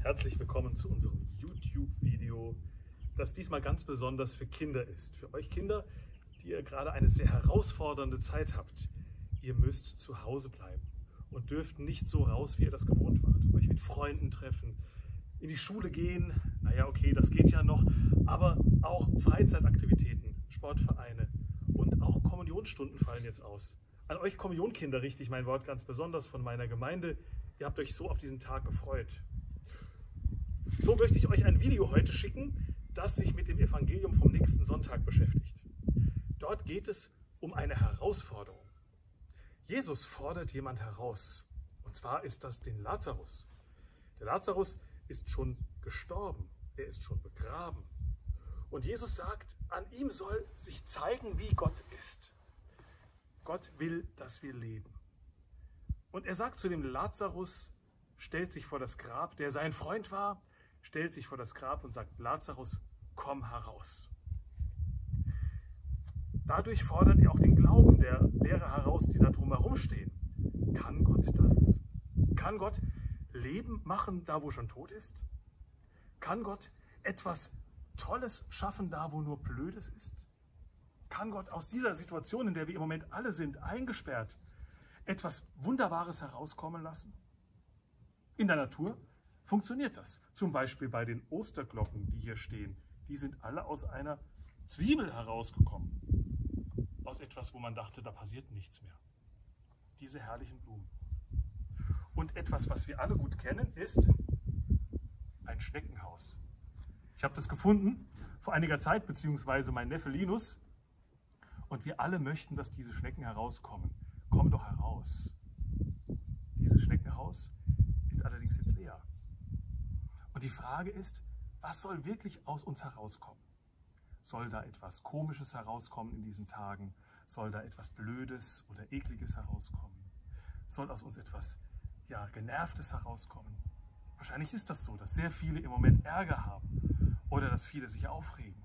Herzlich willkommen zu unserem YouTube-Video, das diesmal ganz besonders für Kinder ist. Für euch Kinder, die ihr gerade eine sehr herausfordernde Zeit habt. Ihr müsst zu Hause bleiben und dürft nicht so raus, wie ihr das gewohnt wart. Euch mit Freunden treffen, in die Schule gehen, naja okay, das geht ja noch, aber auch Freizeitaktivitäten, Sportvereine und auch Kommunionsstunden fallen jetzt aus. An euch Kommunionkinder richte ich mein Wort ganz besonders von meiner Gemeinde. Ihr habt euch so auf diesen Tag gefreut. So möchte ich euch ein Video heute schicken, das sich mit dem Evangelium vom nächsten Sonntag beschäftigt. Dort geht es um eine Herausforderung. Jesus fordert jemand heraus. Und zwar ist das den Lazarus. Der Lazarus ist schon gestorben. Er ist schon begraben. Und Jesus sagt, an ihm soll sich zeigen, wie Gott ist. Gott will, dass wir leben. Und er sagt zu dem Lazarus, stellt sich vor das Grab, der sein Freund war, stellt sich vor das Grab und sagt, Lazarus, komm heraus. Dadurch fordert er auch den Glauben derer heraus, die da drumherum stehen. Kann Gott das? Kann Gott Leben machen, da wo schon tot ist? Kann Gott etwas Tolles schaffen, da wo nur Blödes ist? Kann Gott aus dieser Situation, in der wir im Moment alle sind, eingesperrt, etwas Wunderbares herauskommen lassen? In der Natur funktioniert das. Zum Beispiel bei den Osterglocken, die hier stehen. Die sind alle aus einer Zwiebel herausgekommen. Aus etwas, wo man dachte, da passiert nichts mehr. Diese herrlichen Blumen. Und etwas, was wir alle gut kennen, ist ein Schneckenhaus. Ich habe das gefunden vor einiger Zeit, beziehungsweise mein Neffe Linus. Und wir alle möchten, dass diese Schnecken herauskommen. Komm doch heraus. Dieses Schneckenhaus ist allerdings jetzt leer. Und die Frage ist, was soll wirklich aus uns herauskommen? Soll da etwas Komisches herauskommen in diesen Tagen? Soll da etwas Blödes oder Ekliges herauskommen? Soll aus uns etwas Genervtes herauskommen? Wahrscheinlich ist das so, dass sehr viele im Moment Ärger haben oder dass viele sich aufregen.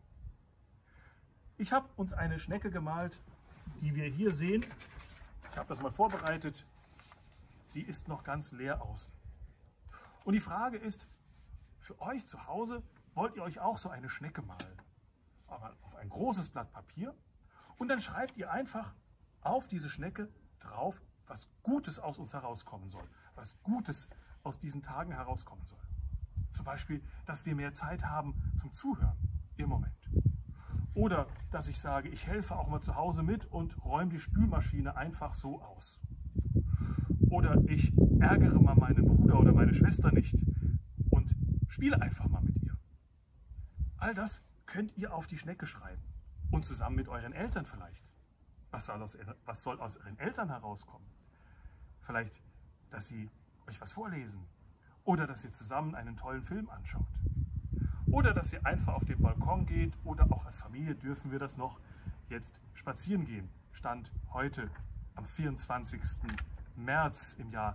Ich habe uns eine Schnecke gemalt, die wir hier sehen. Ich habe das mal vorbereitet. Die ist noch ganz leer außen. Und die Frage ist, für euch zu Hause, wollt ihr euch auch so eine Schnecke malen? Aber auf ein großes Blatt Papier. Und dann schreibt ihr einfach auf diese Schnecke drauf, was Gutes aus uns herauskommen soll. Was Gutes aus diesen Tagen herauskommen soll. Zum Beispiel, dass wir mehr Zeit haben zum Zuhören im Moment. Oder dass ich sage, ich helfe auch mal zu Hause mit und räume die Spülmaschine einfach so aus. Oder ich ärgere mal meinen Bruder oder meine Schwester nicht und spiele einfach mal mit ihr. All das könnt ihr auf die Schnecke schreiben. Und zusammen mit euren Eltern vielleicht. Was soll aus euren Eltern herauskommen? Vielleicht, dass sie euch was vorlesen. Oder dass ihr zusammen einen tollen Film anschaut. Oder dass ihr einfach auf den Balkon geht. Oder auch als Familie dürfen wir das noch jetzt spazieren gehen. Stand heute am 24. März im Jahr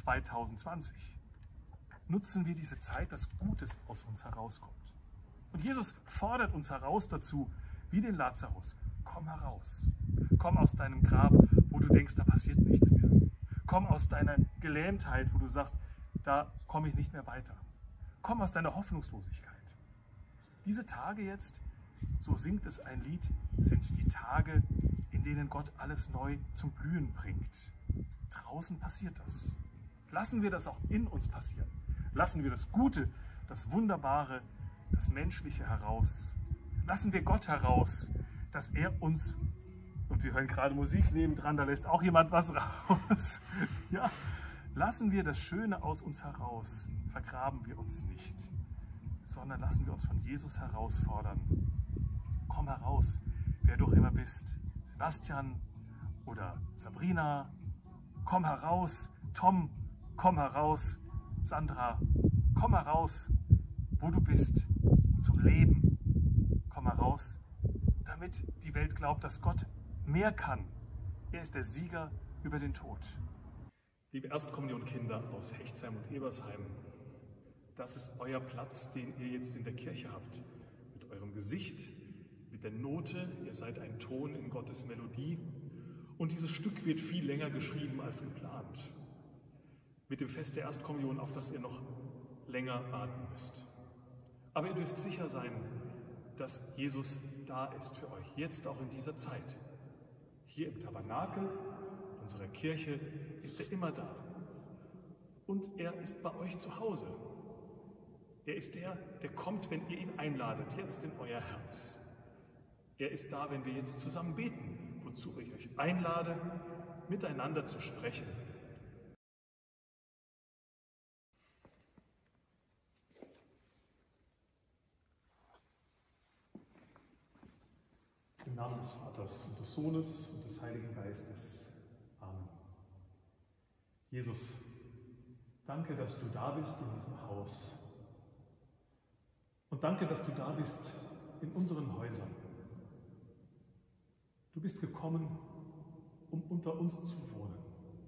2020. Nutzen wir diese Zeit, dass Gutes aus uns herauskommt. Und Jesus fordert uns heraus dazu, wie den Lazarus. Komm heraus. Komm aus deinem Grab, wo du denkst, da passiert nichts mehr. Komm aus deiner Gelähmtheit, wo du sagst, da komme ich nicht mehr weiter. Komm aus deiner Hoffnungslosigkeit. Diese Tage jetzt, so singt es ein Lied, sind die Tage, in denen Gott alles neu zum Blühen bringt. Draußen passiert das. Lassen wir das auch in uns passieren. Lassen wir das Gute, das Wunderbare, das Menschliche heraus. Lassen wir Gott heraus, dass er uns, und wir hören gerade Musik nebendran, da lässt auch jemand was raus. Ja, lassen wir das Schöne aus uns heraus, vergraben wir uns nicht, sondern lassen wir uns von Jesus herausfordern. Komm heraus, wer du auch immer bist, Sebastian oder Sabrina, komm heraus, Tom, komm heraus, Sandra, komm heraus, wo du bist, zum Leben. Komm heraus, damit die Welt glaubt, dass Gott mehr kann. Er ist der Sieger über den Tod. Liebe Erstkommunionkinder aus Hechtsheim und Ebersheim, das ist euer Platz, den ihr jetzt in der Kirche habt. Mit eurem Gesicht, mit der Note, ihr seid ein Ton in Gottes Melodie. Und dieses Stück wird viel länger geschrieben als geplant. Mit dem Fest der Erstkommunion, auf das ihr noch länger warten müsst. Aber ihr dürft sicher sein, dass Jesus da ist für euch, jetzt auch in dieser Zeit. Hier im Tabernakel, unserer Kirche, ist er immer da. Und er ist bei euch zu Hause. Er ist der, der kommt, wenn ihr ihn einladet, jetzt in euer Herz. Er ist da, wenn wir jetzt zusammen beten, wozu ich euch einlade, miteinander zu sprechen. Im Namen des Vaters und des Sohnes und des Heiligen Geistes. Amen. Jesus, danke, dass du da bist in diesem Haus. Und danke, dass du da bist in unseren Häusern. Du bist gekommen, um unter uns zu wohnen.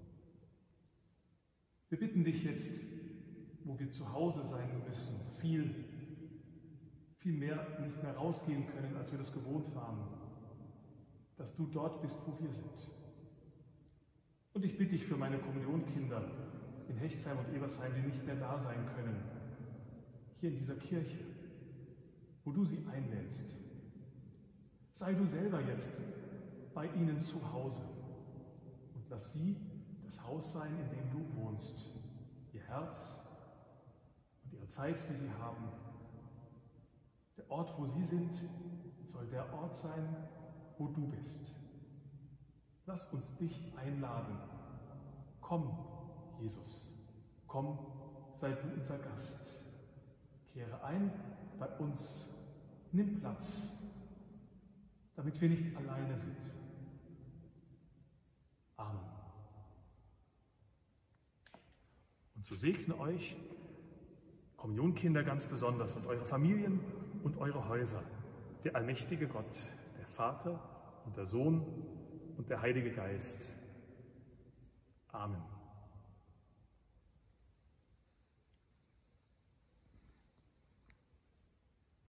Wir bitten dich jetzt, wo wir zu Hause sein müssen, viel mehr nicht mehr rausgehen können, als wir das gewohnt waren, dass du dort bist, wo wir sind. Und ich bitte dich für meine Kommunionkinder in Hechtsheim und Ebersheim, die nicht mehr da sein können, hier in dieser Kirche, wo du sie einlädst. Sei du selber jetzt bei ihnen zu Hause und lass sie das Haus sein, in dem du wohnst, ihr Herz und ihre Zeit, die sie haben. Der Ort, wo sie sind, soll der Ort sein, wo du bist. Lass uns dich einladen. Komm, Jesus, komm, sei du unser Gast. Kehre ein bei uns, nimm Platz, damit wir nicht alleine sind. Amen. Und so segne euch, Kommunionkinder ganz besonders, und eure Familien und eure Häuser, der allmächtige Gott, der Vater und der Sohn und der Heilige Geist. Amen.